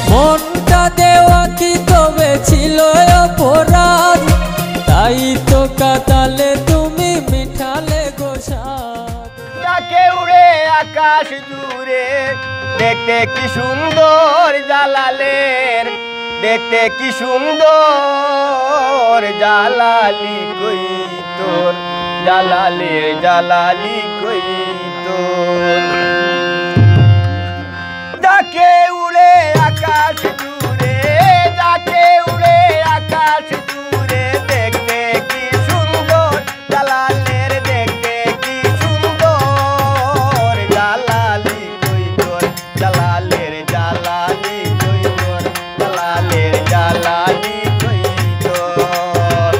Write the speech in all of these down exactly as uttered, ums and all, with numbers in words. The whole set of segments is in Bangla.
মনটা দেওয়া কি তবে ছিল অপরাধ, তাই তো কাঁদালে তুমি মিঠালে গোসাদ। ডাকে উড়ে আকাশ জুড়ে দেখতে কি সুন্দর জালালের, দেখতে কি সুন্দর জালালি কই তোর, জালালের জালালি কই তোর। ডাকে উড়ে আকাশ জুড়ে, ডাকে উড়ে আকাশ জুড়ে দেখতে কি সুন্দর জালালের, দেখতে কি সুন্দর জালালি কই তোর, জালালের জালালি কই তোর, জালালের জালালি কই তোর।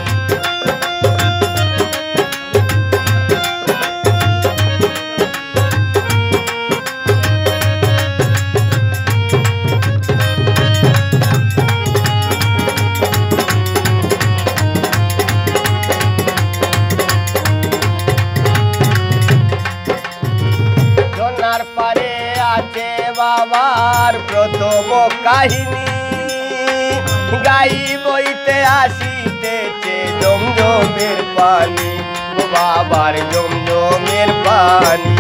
ঝর্ণার পারে আছে বাবার প্রথম কাহিনী, গাই বইতে আসিতেছে জমজমের পানি, বাবার জমজমের পানি।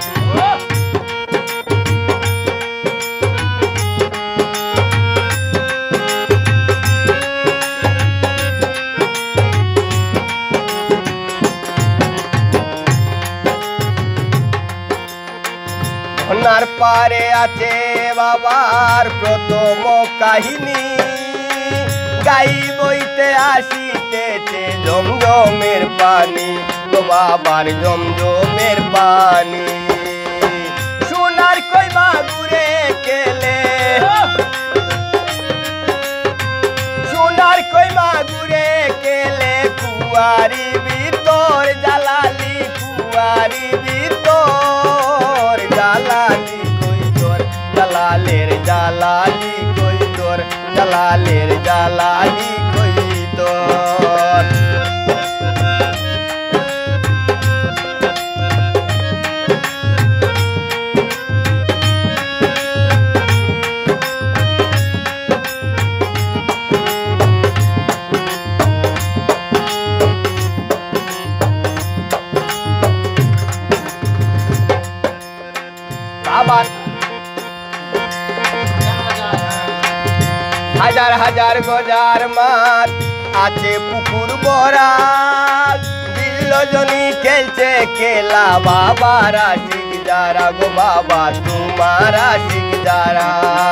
ঝর্ণার পারে আছে বাবার প্রথম কাহিনী, গাই বইতে আসিতেছে জমজমের পানি, তো বাবার জমজমের পানি। সোনার কই মাগুরে কেলে, সোনার কই মাগুরে কেলে কুয়ারি ভিতর জালালি, কুয়ারি ভিতর জালালি কই তোর, জালালের জালালি কই তোর, জালালের জালালি কই তোর। বাবার হাজার হাজার গজার মাছ আছে পুকুর ভরা, বিল্লজনী খেলছে খেলা বাবার আশিক যারা, গো বাবা তোমার আশিক যারা।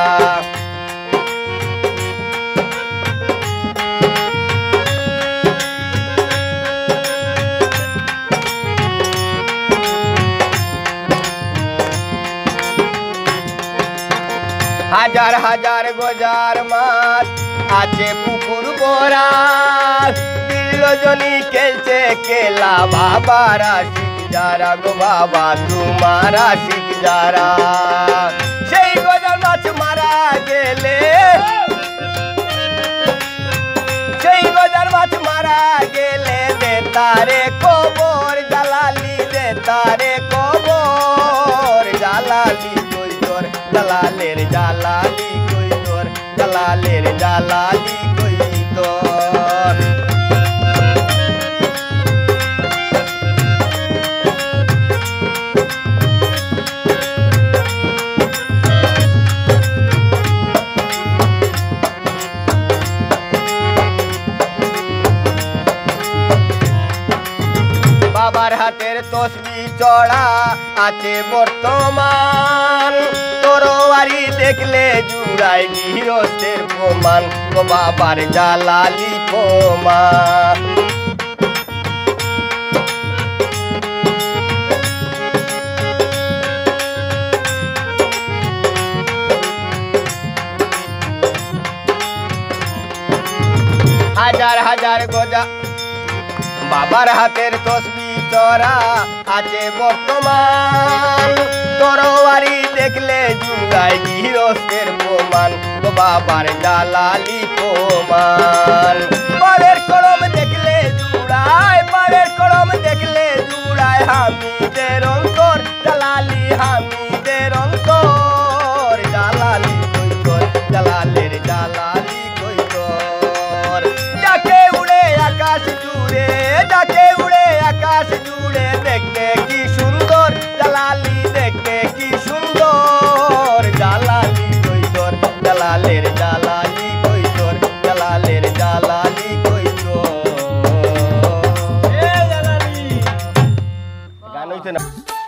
হাজার হাজার গজার মাছ আছে পুকুর ভরা, বিল্লজনী খেলছে খেলা বাবার আশিক যারা, গো বাবা তোমার আশিক যারা। সেই গজার মাছ মারা গেলে, সেই গজার মাছ মারা গেলে দে তারে কবর জালালি, দে তারে কবর জালালি কই তোর, জালালের জালালি কই তোর, জালালের জালালি কই তোর। বাবার হাতের তসবি চড়া আছে বর্তমান, তরবারি দেখলে জুড়াই গৃহস্থের প্রমাণ, ও বাবার জালালি প্রমাণ। হাজার হাজার গজা বাবার হাতের তসবি চড়া আছে বর্তমান, তরবারি দেখলে জুড়াই গৃহস্থের প্রমাণ, তো বাবার জালালি প্রমাণ। পায়ের কলম দেখলে জুড়ায়, পায়ের কলম দেখলে জুড়ায় হামিদের অন্তর, জালালি হামিদের অন্তর, জালালি কই তোর, জালালি জালালের জালালি কই তোর জালালের জালালি কই তোর গান হইছে না